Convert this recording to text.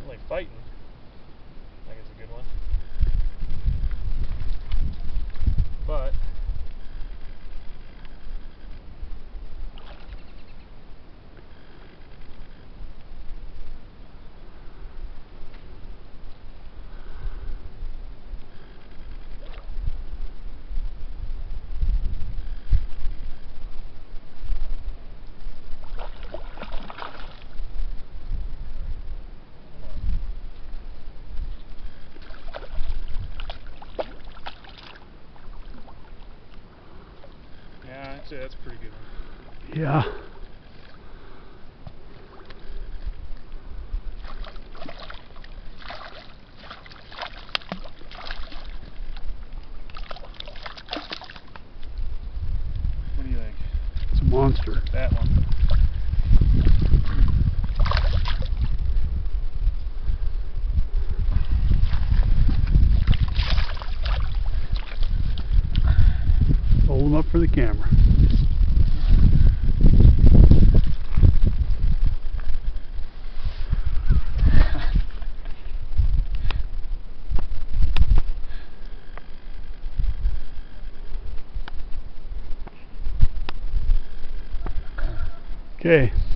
like fighting. I think it's a good one. But yeah, I'd say that's a pretty good one. Yeah. What do you think? It's a monster. That one. Hold them up for the camera. Okay.